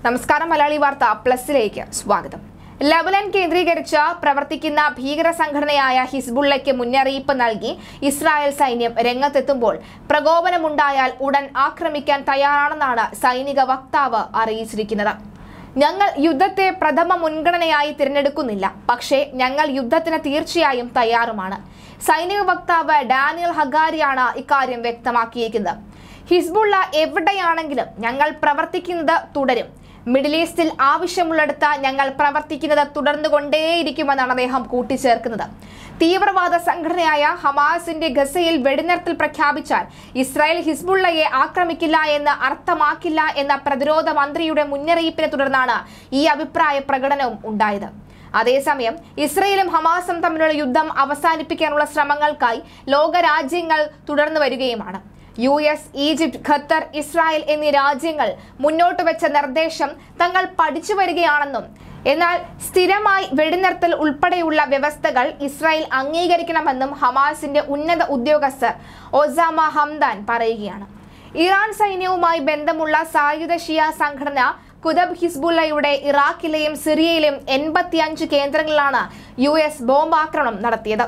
നമസ്കാരം. മലയാളി വാർത്ത പ്ലസിലേക്ക് സ്വാഗതം. ലബനൻ കേന്ദ്രീകരിച്ച് പ്രവർത്തിക്കുന്ന ഭീകര സംഘടനയായ ഹിസ്ബുള്ളയ്ക്ക് മുന്നറിയിപ്പ് നൽകി ഇസ്രായേൽ സൈന്യം രംഗത്തെത്തുമ്പോൾ പ്രകോപനമുണ്ടായാൽ ഉടൻ ആക്രമിക്കാൻ തയ്യാറാണെന്നാണ് സൈനിക വക്താവ് അറിയിച്ചിരിക്കുന്നത്. ഞങ്ങൾ യുദ്ധത്തെ പ്രഥമ മുൻഗണനയായി തിരഞ്ഞെടുക്കുന്നില്ല, പക്ഷേ ഞങ്ങൾ യുദ്ധത്തിന് തീർച്ചയായും തയ്യാറുമാണ്. സൈനിക വക്താവ് ഡാനിയൽ ഹഗാരിയാണ് ഇക്കാര്യം വ്യക്തമാക്കിയിരിക്കുന്നത്. ഹിസ്ബുള്ള എവിടെയാണെങ്കിലും ഞങ്ങൾ പ്രവർത്തിക്കുന്നത് തുടരും. മിഡിൽ ഈസ്റ്റിൽ ആവശ്യമുള്ളിടത്ത് ഞങ്ങൾ പ്രവർത്തിക്കുന്നത് തുടർന്നുകൊണ്ടേയിരിക്കുമെന്നാണ് അദ്ദേഹം കൂട്ടിച്ചേർക്കുന്നത്. തീവ്രവാദ സംഘടനയായ ഹമാസിന്റെ ഗസയിൽ വെടിനിർത്തൽ പ്രഖ്യാപിച്ചാൽ ഇസ്രായേൽ ഹിസ്ബുള്ളയെ ആക്രമിക്കില്ല എന്ന് അർത്ഥമാക്കില്ല എന്ന പ്രതിരോധ മന്ത്രിയുടെ മുന്നറിയിപ്പിനെ തുടർന്നാണ് ഈ അഭിപ്രായ പ്രകടനവും ഉണ്ടായത്. അതേസമയം ഇസ്രായേലും ഹമാസും തമ്മിലുള്ള യുദ്ധം അവസാനിപ്പിക്കാനുള്ള ശ്രമങ്ങൾക്കായി ലോകരാജ്യങ്ങൾ തുടർന്നു വരികയുമാണ്. US, ഈജിപ്ത്, ഖത്തർ, ഇസ്രായേൽ എന്നീ രാജ്യങ്ങൾ മുന്നോട്ട് വെച്ച നിർദ്ദേശം തങ്ങൾ പഠിച്ചു വരികയാണെന്നും എന്നാൽ സ്ഥിരമായി വെടിനിർത്തൽ ഉൾപ്പെടെയുള്ള വ്യവസ്ഥകൾ ഇസ്രായേൽ അംഗീകരിക്കണമെന്നും ഹമാസിന്റെ ഉന്നത ഉദ്യോഗസ്ഥർ ഒസാമ ഹംദാൻ പറയുകയാണ്. ഇറാൻ സൈന്യവുമായി ബന്ധമുള്ള സായുധ ഷിയ സംഘടന കുതബ് ഹിസ്ബുള്ളയുടെ ഇറാഖിലെയും സിറിയയിലെയും 85 കേന്ദ്രങ്ങളിലാണ് US ബോംബാക്രമണം നടത്തിയത്.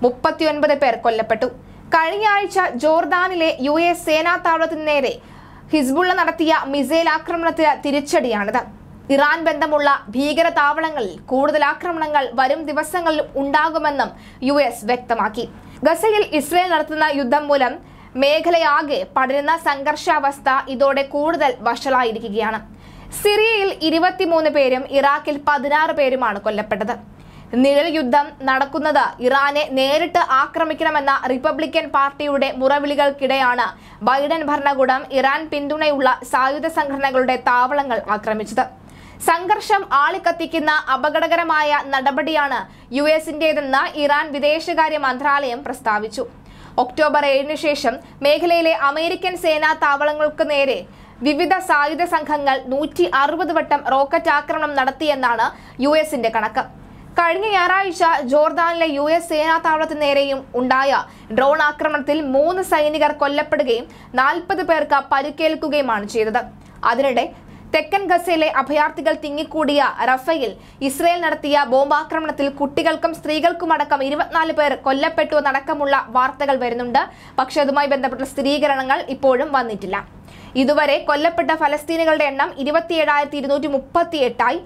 39 പേർ കൊല്ലപ്പെട്ടു. കഴിഞ്ഞ ആഴ്ച ജോർദാനിലെ US സേനാ താവളത്തിന് നേരെ ഹിസ്ബുള്ള നടത്തിയ മിസൈൽ ആക്രമണത്തിന് തിരിച്ചടിയാണിത്. ഇറാൻ ബന്ധമുള്ള ഭീകര താവളങ്ങളിൽ കൂടുതൽ ആക്രമണങ്ങൾ വരും ദിവസങ്ങളിൽ ഉണ്ടാകുമെന്നും US വ്യക്തമാക്കി. ഗസയിൽ ഇസ്രായേൽ നടത്തുന്ന യുദ്ധം മൂലം മേഖലയാകെ പടരുന്ന സംഘർഷാവസ്ഥ ഇതോടെ കൂടുതൽ വഷളായിരിക്കുകയാണ്. സിറിയയിൽ 23 പേരും ഇറാഖിൽ 16 പേരുമാണ് കൊല്ലപ്പെട്ടത്. നിഴൽ യുദ്ധം നടക്കുന്നത് ഇറാനെ നേരിട്ട് ആക്രമിക്കണമെന്ന റിപ്പബ്ലിക്കൻ പാർട്ടിയുടെ മുറവിളികൾക്കിടെയാണ് ബൈഡൻ ഭരണകൂടം ഇറാൻ പിന്തുണയുള്ള സായുധ സംഘടനകളുടെ താവളങ്ങൾ ആക്രമിച്ചത്. സംഘർഷം ആളിക്കത്തിക്കുന്ന അപകടകരമായ നടപടിയാണ് USന്റേതെന്ന് ഇറാൻ വിദേശകാര്യ മന്ത്രാലയം പ്രസ്താവിച്ചു. ഒക്ടോബർ 7 ശേഷം മേഖലയിലെ അമേരിക്കൻ സേനാ താവളങ്ങൾക്ക് നേരെ വിവിധ സായുധ സംഘങ്ങൾ 160 വട്ടം റോക്കറ്റ് ആക്രമണം നടത്തിയെന്നാണ് USന്റെ കണക്ക്. കഴിഞ്ഞ ഞായറാഴ്ച ജോർദാനിലെ US സേനാ താവളത്തിന് നേരെയും ഉണ്ടായ ഡ്രോൺ ആക്രമണത്തിൽ 3 സൈനികർ കൊല്ലപ്പെടുകയും 40 പേർക്ക് പരിക്കേൽക്കുകയുമാണ് ചെയ്തത്. അതിനിടെ തെക്കൻ ഗസയിലെ അഭയാർത്ഥികൾ തിങ്ങിക്കൂടിയ റഫയിൽ ഇസ്രായേൽ നടത്തിയ ബോംബാക്രമണത്തിൽ കുട്ടികൾക്കും സ്ത്രീകൾക്കുമടക്കം 24 പേർ കൊല്ലപ്പെട്ടുവെന്നടക്കമുള്ള വാർത്തകൾ വരുന്നുണ്ട്. പക്ഷേ അതുമായി ബന്ധപ്പെട്ട സ്ഥിരീകരണങ്ങൾ ഇപ്പോഴും വന്നിട്ടില്ല. ഇതുവരെ കൊല്ലപ്പെട്ട ഫലസ്തീനികളുടെ എണ്ണം 27,238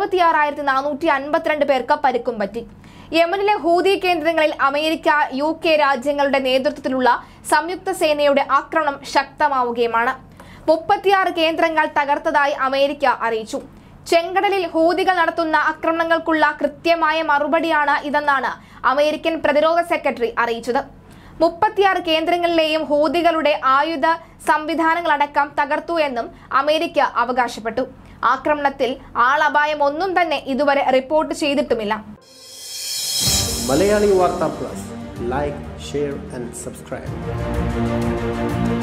66,452 പേർക്ക് പരിക്കും പറ്റി. യമനിലെ ഹൂതി കേന്ദ്രങ്ങളിൽ അമേരിക്ക, UK രാജ്യങ്ങളുടെ നേതൃത്വത്തിലുള്ള സംയുക്ത സേനയുടെ ആക്രമണം ശക്തമാവുകയുമാണ്. 36 കേന്ദ്രങ്ങൾ തകർത്തതായി അമേരിക്ക അറിയിച്ചു. ചെങ്കടലിൽ ഹൂതികൾ നടത്തുന്ന ആക്രമണങ്ങൾക്കുള്ള കൃത്യമായ മറുപടിയാണ് ഇതെന്നാണ് അമേരിക്കൻ പ്രതിരോധ സെക്രട്ടറി അറിയിച്ചത്. 36 കേന്ദ്രങ്ങളിലെയും ഹൂതികളുടെ ആയുധ സംവിധാനങ്ങളടക്കം തകർത്തു എന്നും അമേരിക്ക അവകാശപ്പെട്ടു. ആക്രമണത്തിൽ ആളപായം ഒന്നും തന്നെ ഇതുവരെ റിപ്പോർട്ട് ചെയ്തിട്ടുമില്ല. Malayali Vartha plus, like, share and subscribe.